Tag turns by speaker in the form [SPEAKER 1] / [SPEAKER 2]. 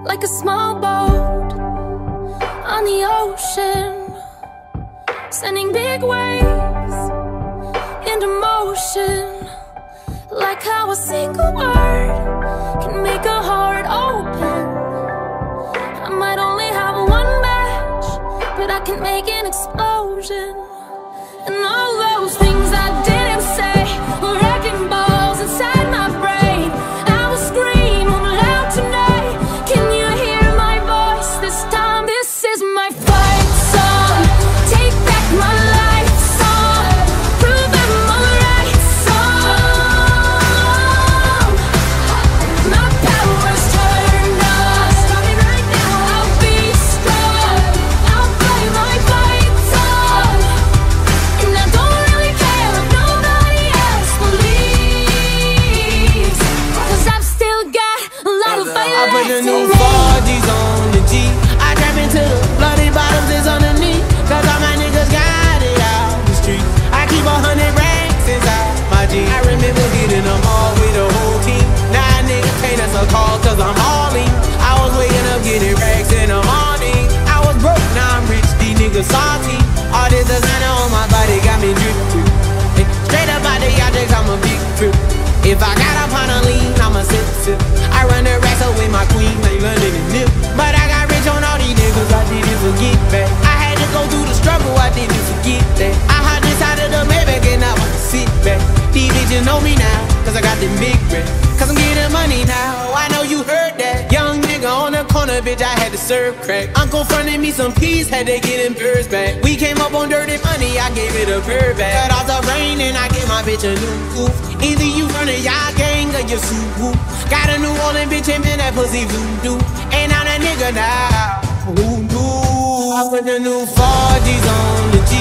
[SPEAKER 1] like a small boat on the ocean, sending big waves into motion. Like how a single word can make a heart open. I might only have one match, but I can make an explosion. And all those things I didn't say were wrecking balls inside my brain. I will scream loud tonight. Can you hear my voice this time? This is my fight song. Take back my life song. Prove I'm alright song. My power's turned on. Stop me right now. I'll be strong. I'll play my fight song. And I don't really care if nobody else believes, 'cause I've still got a lot of fight
[SPEAKER 2] I put the
[SPEAKER 1] left
[SPEAKER 2] new
[SPEAKER 1] in me.
[SPEAKER 2] 4Gs on the G. I trap into the bloody bottoms is underneath, 'cause all my niggas got it out the street. I keep 100 racks inside my jeans. I remember getting them all with the whole team. Now a nigga can't answer calls 'cause I'm all in. I was waking up getting racks in the morning. I was broke, now I'm rich, these niggas salty. All this designer on my body got me drip drip. Straight up out the objects, I'm a big trip. If I got up on a lean, I'm a sip sip. I run the racks up with my queen, like London and Nip. But I got rich on all these niggas, I didn't forget back. I had to go through the struggle, I didn't forget that. I hopped inside of the Maybach and now I can sit back. These bitches know me now, 'cause I got the big rep. 'Cause I'm getting money now, I know you heard that. Young nigga on the corner, bitch, I had to serve crack. Uncle fronted me some peas, had to get them birds back. We came up on dirty money, I gave it a bird back. Cut off the rain and I gave my bitch a new coupe. Either you run a y'all gang or you sue whoop. Got a New Orleans bitch and man, that pussy voodoo. And I'm that nigga now, who knew? I put the new 4Gs on the G.